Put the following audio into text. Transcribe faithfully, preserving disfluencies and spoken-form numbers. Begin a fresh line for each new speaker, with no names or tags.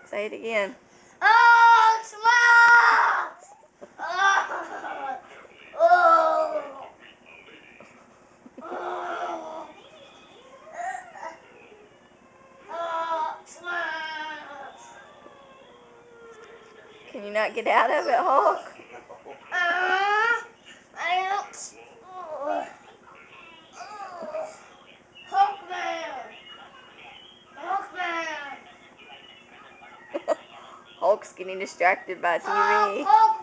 Say it again.
Oh, smiles! Oh, oh, oh, oh, smiles!
Can you not get out of it, Hulk?
Uh, I don't. Oh, oh, Hulkman! Hulkman!
Hulk's getting distracted by T V.
Hulk, Hulk,